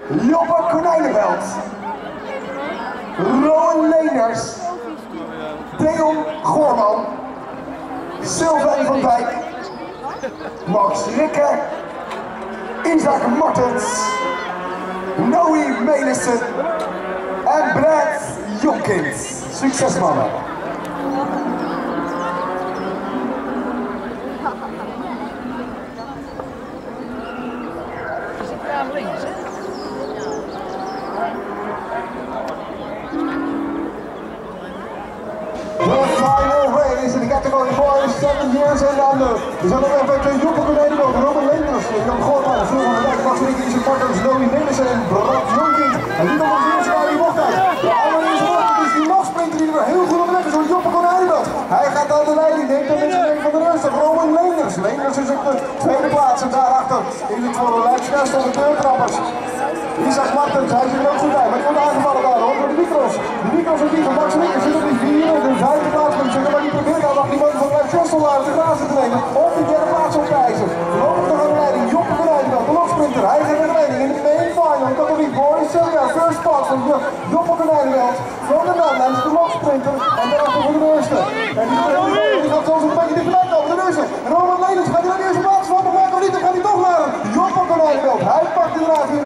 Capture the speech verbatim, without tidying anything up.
Joppe Konijnenveld, Rowan Leenders, Deon Goorman, Sylvain van Dijk, Max Rikke, Isaac Martens, Noe Melissen en Brad Jonkins. Succes mannen! The final race in the category boys seven years and under. We zijn nog even met Joppe Konijnenveld, Rowan Leenders, Jan Goorman, Sylvain van Dijk, Max Rikke, Isaac Martens, Noe Melissen en Brad Jonkins. En die nog als eerste naar die bocht uit. De allereerste bocht, het is die lofsprinter die er weer heel goed op weg is door Joppe Konijnenveld. Hij gaat aan de leiding, neemt de mensen van de rust. Rowan Leenders. Leenders is op de tweede plaats en daarachter is het voor de lijfsnelst van de deurtrappers. Isaac Martens, hij zit er ook zo bij, maar die wordt aangevallen daar hoor, door de micro's. De micro's en die van Max Rikke zit op die vierde en de vijfde plaats moet zeggen, maar die probeert daar nog die man van Lijfsnelst uit de grazen te nemen. Op die derde plaats op te eisen. Voorlopig nog aan de leiding, Joppe Konijnenveld, de lofsprinter. Hij gaat naar de leiding in de main final. Categorie boys, Sylvia, first spot van Joppe Konijnenveld. Van de Netherlands, de lofsprinter en daarachter voor de eerste. En